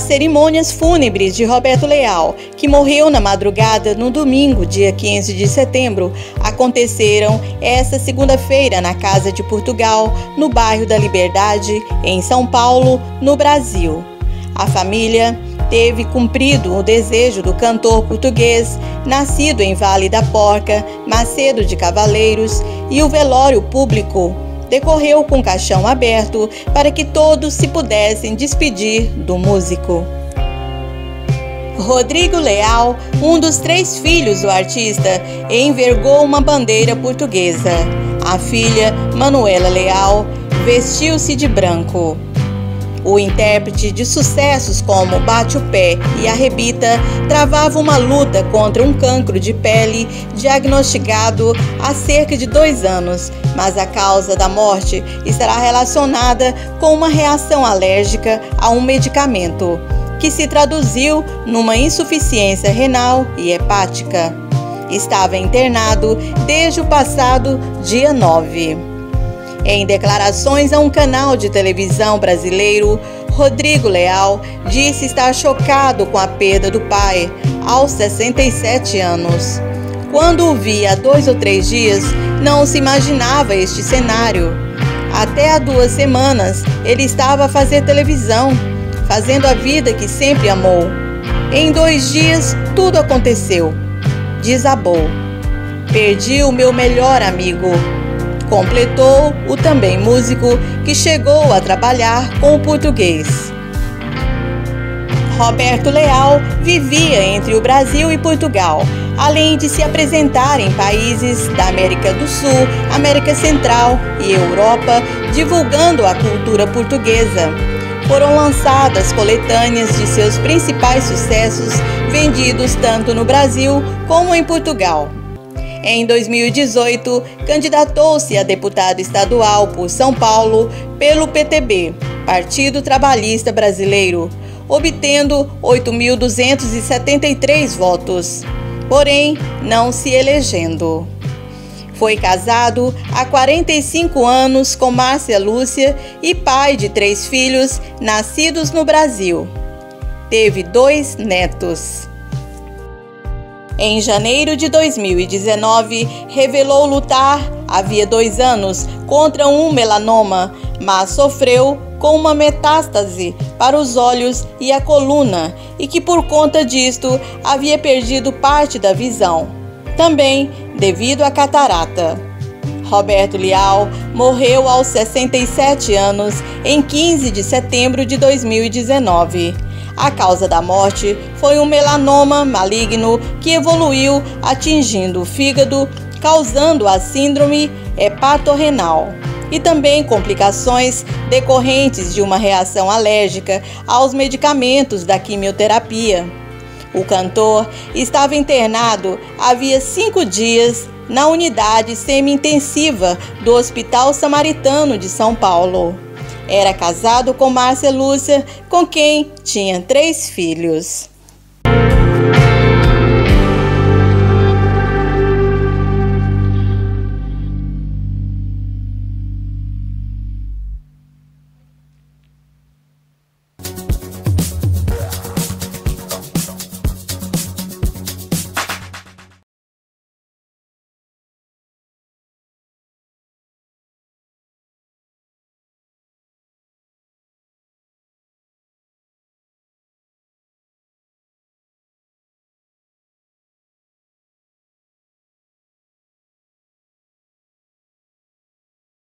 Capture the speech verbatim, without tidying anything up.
As cerimônias fúnebres de Roberto Leal, que morreu na madrugada no domingo, dia quinze de setembro, aconteceram esta segunda-feira na Casa de Portugal, no bairro da Liberdade, em São Paulo, no Brasil. A família teve cumprido o desejo do cantor português, nascido em Vale da Porca, Macedo de Cavaleiros, e o velório público decorreu com caixão aberto para que todos se pudessem despedir do músico. Rodrigo Leal, um dos três filhos do artista, envergou uma bandeira portuguesa. A filha, Manuela Leal, vestiu-se de branco. O intérprete de sucessos como Bate o Pé e Arrebita travava uma luta contra um cancro de pele diagnosticado há cerca de dois anos, mas a causa da morte estará relacionada com uma reação alérgica a um medicamento, que se traduziu numa insuficiência renal e hepática. Estava internado desde o passado dia nove. Em declarações a um canal de televisão brasileiro, Rodrigo Leal disse estar chocado com a perda do pai aos sessenta e sete anos. Quando o via há dois ou três dias, não se imaginava este cenário. Até há duas semanas, ele estava a fazer televisão, fazendo a vida que sempre amou. Em dois dias, tudo aconteceu. Desabou. Perdi o meu melhor amigo. Completou o também músico que chegou a trabalhar com o português. Roberto Leal vivia entre o Brasil e Portugal, além de se apresentar em países da América do Sul, América Central e Europa, divulgando a cultura portuguesa. Foram lançadas coletâneas de seus principais sucessos, vendidos tanto no Brasil como em Portugal. Em dois mil e dezoito, candidatou-se a deputado estadual por São Paulo pelo P T B, Partido Trabalhista Brasileiro, obtendo oito mil duzentos e setenta e três votos, porém não se elegendo. Foi casado há quarenta e cinco anos com Márcia Lúcia e pai de três filhos nascidos no Brasil. Teve dois netos. Em janeiro de dois mil e dezenove, revelou lutar havia dois anos contra um melanoma, mas sofreu com uma metástase para os olhos e a coluna e que por conta disto havia perdido parte da visão, também devido à catarata. Roberto Leal morreu aos sessenta e sete anos em quinze de setembro de dois mil e dezenove. A causa da morte foi um melanoma maligno que evoluiu atingindo o fígado, causando a síndrome hepatorrenal e também complicações decorrentes de uma reação alérgica aos medicamentos da quimioterapia. O cantor estava internado havia cinco dias na unidade semi-intensiva do Hospital Samaritano de São Paulo. Era casado com Márcia Lúcia, com quem tinha três filhos.